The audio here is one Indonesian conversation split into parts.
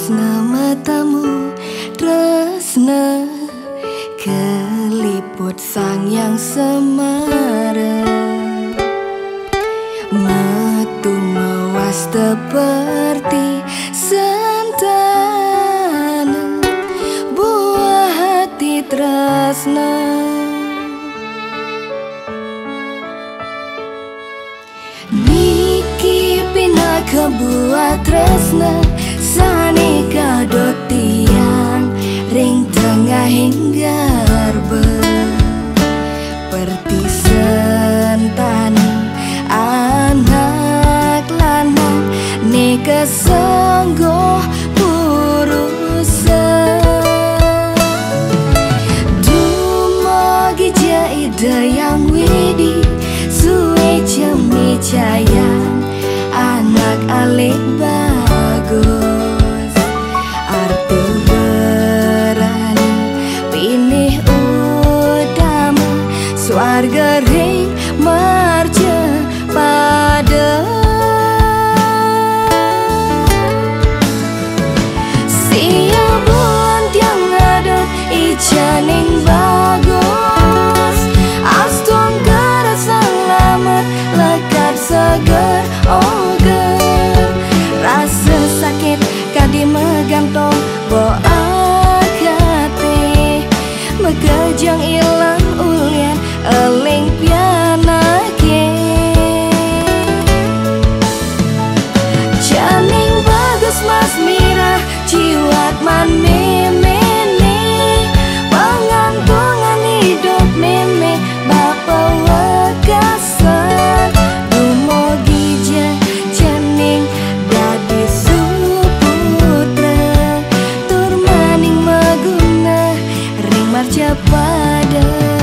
tresna matamu, tresna keliput sang yang semara, metu mewas seperti sentana buah hati tresna. Niki pina kebuat tresna sanika dotian ring tengah hinggarbe perti sentani anak lanang nika sangguh purusan dumagi jaida yang widi suwe cemi cayang anak alik bagus arti berani pinih utama swarga ring marja pada siapun yang ada ijaning bagus astung kara selamat lekat seger oger rasa sakit kadi megantong bo akate megejang ilang ulian eling pianake janing bagus mas mirah jiwat man memene pengantungan hidup meme bapa wekasan dumogi janing dadi suputra tur maning maguna ring marja pada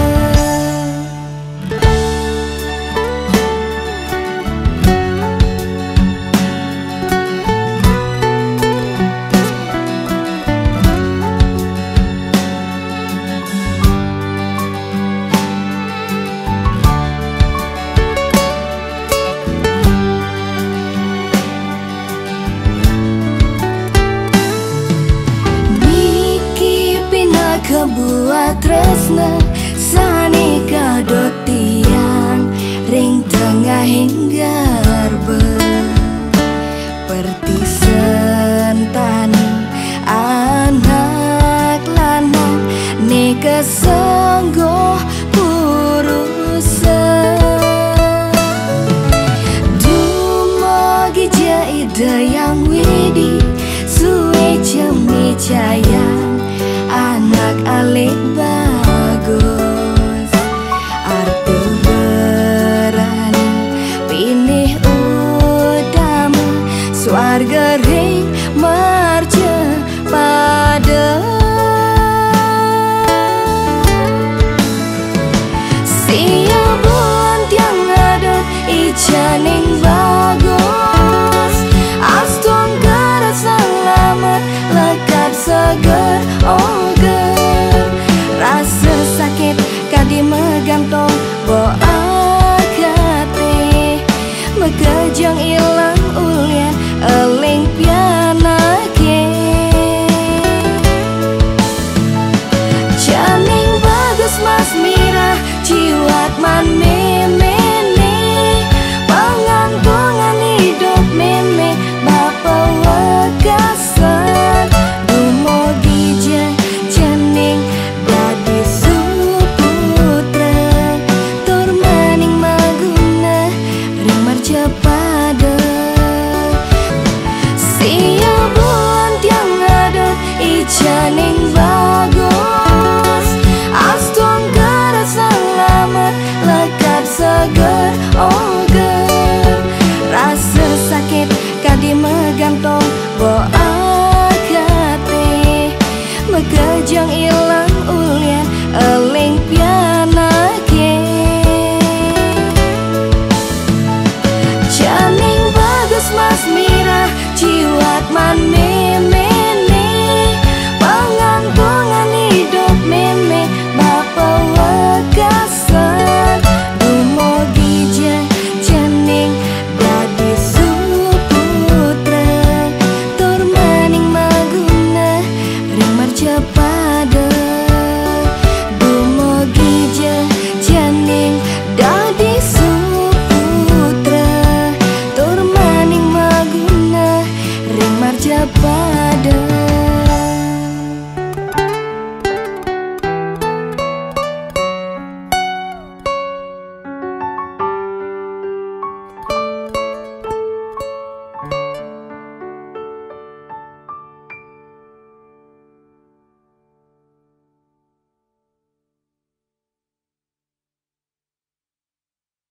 kebuat tresna sanika dotian ring tengah hinggarbe perti sentani anak lanang nika sangguh purusan dumogi jaida yang widi suwe cemi cayang anak alik bagus arti berani pinih utama swarga ring marja pada siapun yang ada ijaning bagus astung kara selamat lekat seger oger rasa sakit kadi megantong bo akate megejang ilang ulian eling pianake janing bagus mas mirah jiwat man memene pengantungan hidup meme bapa wekasan dumogi janing dadi suputra tur maning maguna ring marja pada siapun yang ada ijaning bagus astung kara selamat lekat seger